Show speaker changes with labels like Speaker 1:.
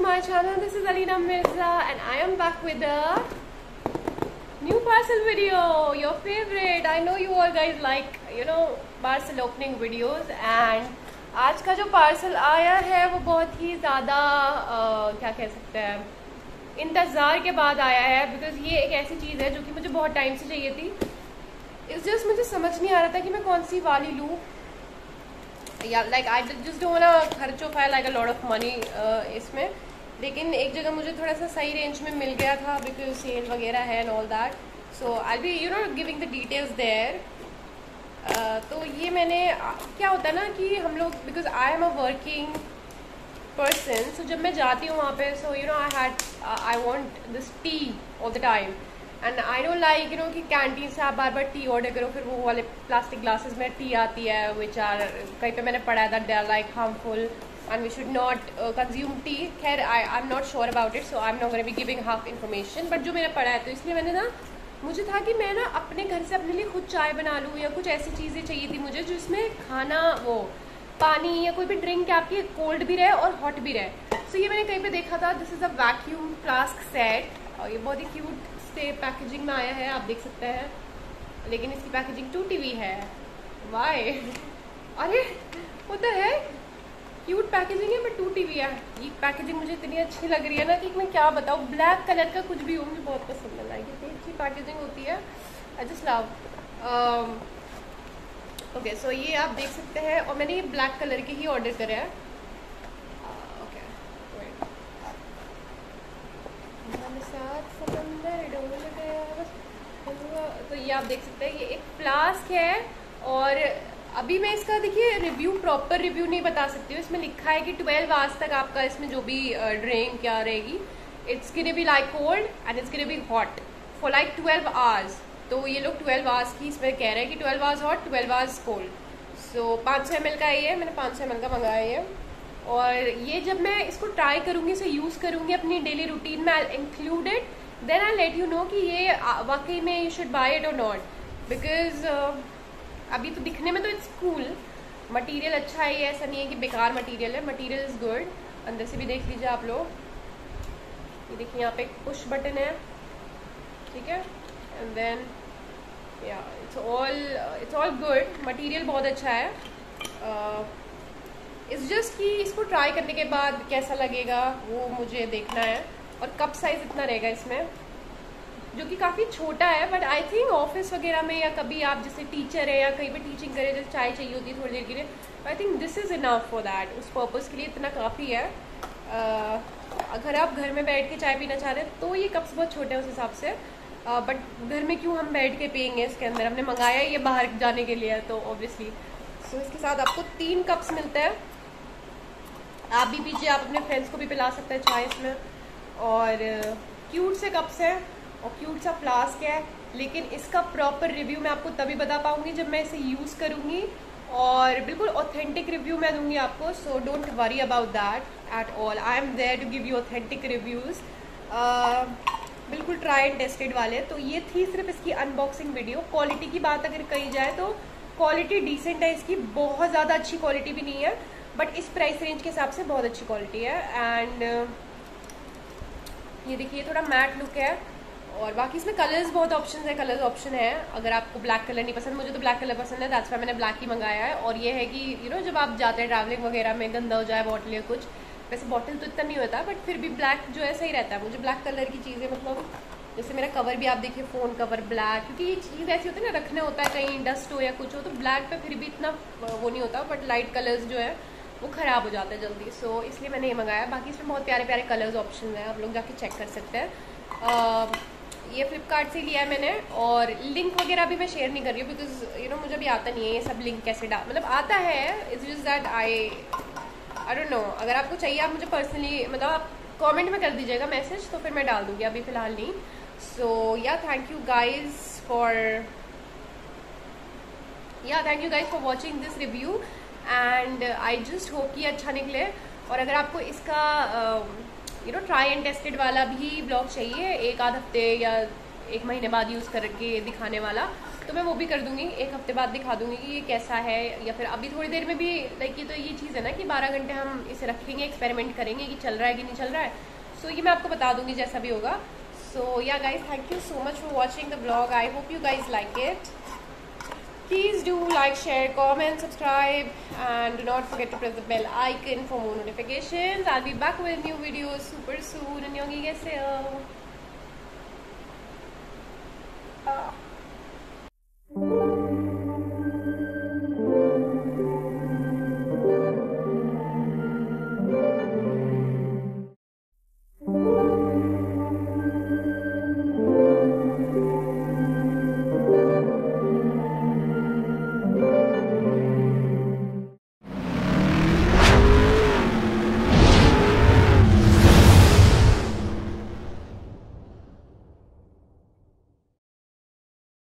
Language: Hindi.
Speaker 1: my channel. This is Alina Mirza and I am back with a new parcel video. Your favorite. I know you all guys like parcel opening videos and आज का जो पार्सल आया है वो बहुत ही ज़्यादा क्या कह सकते हैं इंतज़ार के बाद आया है बिकॉज ये एक ऐसी चीज़ है जो कि मुझे बहुत टाइम से चाहिए थी. इट्स जस्ट मुझे समझ नहीं आ रहा था कि मैं कौन सी वाली लूँ. या like I just don't want खर्चो fire like a lot of money इसमें. लेकिन एक जगह मुझे थोड़ा सा सही रेंज में मिल गया था बिकॉज सेल वगैरह है and all that. So I be giving the details there. तो ये मैंने क्या होता है ना कि हम लोग because I am a working person so जब मैं जाती हूँ वहाँ पे so I want this tea all the time and I don't like कि कैंटीन से आप बार बार टी ऑर्डर करो फिर वो वाले प्लास्टिक ग्लासेस में टी आती है विच आर कहीं पे मैंने पढ़ा था they are like harmful and we should not consume tea. खैर I am not sure about it so I am not gonna be giving half information but जो मैंने पढ़ा है तो इसलिए मैंने ना मुझे था कि मैं ना अपने घर से अपने लिए खुद चाय बना लूँ या कुछ ऐसी चीज़ें चाहिए थी मुझे जिसमें खाना वो पानी या कोई भी ड्रिंक आपकी कोल्ड भी रहे और हॉट भी रहे. सो ये मैंने कहीं पे देखा था. This is a vacuum flask set और ये बहुत ही क्यूट से पैकेजिंग में आया है आप देख सकते हैं. लेकिन इसकी पैकेजिंग टूटी हुई है. वाई अरे वो तो है क्यूट पैकेजिंग है बट टूटी हुई है. ये पैकेजिंग मुझे इतनी अच्छी लग रही है ना कि मैं क्या बताऊँ. ब्लैक कलर का कुछ भी हो मुझे बहुत पसंद है. लाइक इतनी अच्छी पैकेजिंग होती है. I just love. Okay so ये आप देख सकते हैं और मैंने ये ब्लैक कलर के ही ऑर्डर करे हैं. ओके तो ये आप देख सकते हैं ये एक फ्लास्क है और अभी मैं इसका देखिए रिव्यू प्रॉपर रिव्यू नहीं बता सकती हूँ. इसमें लिखा है कि 12 आवर्स तक आपका इसमें जो भी ड्रिंक क्या रहेगी it's gonna be like cold and it's gonna be hot for like 12 hours. तो ये लोग 12 आवर्स की इसमें कह रहे हैं कि 12 hours hot 12 hours cold. So 500 ml का ये मैंने 500 ml का मंगाया है. और ये जब मैं इसको ट्राई करूँगी इसे यूज़ करूँगी अपनी डेली रूटीन में I include it then I let you know कि ये वाकई में यू शुड बाय इट और नॉट. बिकॉज अभी तो दिखने में तो इट्स कूल मटेरियल अच्छा है. ये ऐसा नहीं है कि बेकार मटेरियल है. Material is good. अंदर से भी देख लीजिए आप लोग. ये देखिए यहाँ पे एक पुश बटन है ठीक है and then yeah it's all good. Material बहुत अच्छा है. इट्स जस्ट कि इसको ट्राई करने के बाद कैसा लगेगा वो मुझे देखना है. और कप साइज इतना रहेगा इसमें जो कि काफ़ी छोटा है बट आई थिंक ऑफिस वगैरह में या कभी आप जैसे टीचर है या कहीं पे टीचिंग करें जैसे चाय चाहिए होती है थोड़ी देर के लिए I think this is enough for that. उस पर्पज़ के लिए इतना काफ़ी है. अगर आप घर में बैठ के चाय पीना चाह रहे हैं तो ये कप्स बहुत छोटे हैं उस हिसाब से. बट घर में क्यों हम बैठ के पियेंगे इसके अंदर. हमने मंगाया ये बाहर जाने के लिए तो ऑब्वियसली. सो इसके साथ आपको 3 कप्स मिलते हैं. आप भी पीजिए आप अपने फ्रेंड्स को भी पिला सकते हैं चाय इसमें. और क्यूट से कप्स हैं और क्यूट सा फ्लास्क है. लेकिन इसका प्रॉपर रिव्यू मैं आपको तभी बता पाऊंगी जब मैं इसे यूज़ करूंगी और बिल्कुल ऑथेंटिक रिव्यू मैं दूंगी आपको. So don't worry about that at all. I am there to give you authentic reviews बिल्कुल ट्राई एंड टेस्टेड वाले. तो ये थी सिर्फ इसकी अनबॉक्सिंग वीडियो. क्वालिटी की बात अगर कही जाए तो क्वालिटी डिसेंट है इसकी. बहुत ज़्यादा अच्छी क्वालिटी भी नहीं है बट इस प्राइस रेंज के हिसाब से बहुत अच्छी क्वालिटी है. एंड ये देखिए थोड़ा मैट लुक है और बाकी इसमें कलर्स बहुत ऑप्शन है. कलर्स ऑप्शन है अगर आपको ब्लैक कलर नहीं पसंद. मुझे तो ब्लैक कलर पसंद है दैट्स वाई मैंने ब्लैक ही मंगाया है. और ये है कि जब आप जाते हैं ट्रैवलिंग वगैरह में गंदा हो जाए बॉटल या कुछ वैसे बॉटल तो इतना नहीं होता बट फिर भी ब्लैक जो है सही रहता है. मुझे ब्लैक कलर की चीज़ें मतलब जैसे मेरा कवर भी आप देखिए फ़ोन कवर ब्लैक क्योंकि ये चीज़ ऐसी होती है ना रखने होता है कहीं डस्ट हो या कुछ हो तो ब्लैक पे फिर भी इतना वो नहीं होता बट लाइट कलर्स जो है वो ख़राब हो जाता है जल्दी. सो इसलिए मैंने ये मंगाया. बाकी इसमें बहुत प्यारे प्यारे कलर्स ऑप्शन हैं. आप लोग जाके चेक कर सकते हैं. ये फ्लिपकार्ट से लिया है मैंने और लिंक वगैरह भी मैं शेयर नहीं कर रही हूँ बिकॉज मुझे भी आता नहीं है ये सब लिंक कैसे मतलब आता है. It's just that I don't know. अगर आपको चाहिए आप मुझे पर्सनली मतलब आप कमेंट में कर दीजिएगा मैसेज तो फिर मैं डाल दूँगी. अभी फ़िलहाल नहीं. So yeah thank you guys for watching this review and I just hope कि अच्छा निकले. और अगर आपको इसका ट्राई एंड टेस्टेड वाला भी ब्लॉग चाहिए 1 आध हफ्ते या 1 महीने बाद यूज़ करके दिखाने वाला, तो मैं वो भी कर दूंगी, 1 हफ्ते बाद दिखा दूंगी कि ये कैसा है। या फिर अभी थोड़ी देर में भी लाइक ये तो ये चीज़ है ना कि 12 घंटे हम इसे रखेंगे, एक्सपेरिमेंट करेंगे कि चल रहा है कि नहीं चल रहा है। सो ये मैं आपको बता दूंगी जैसा भी होगा। So yeah guys, thank you so much for watching the blog. I hope you guys like it. Please do like, share, comment, subscribe, and do not forget to press the bell icon for more notifications. I'll be back with new videos super soon. Annyeonghaseyo.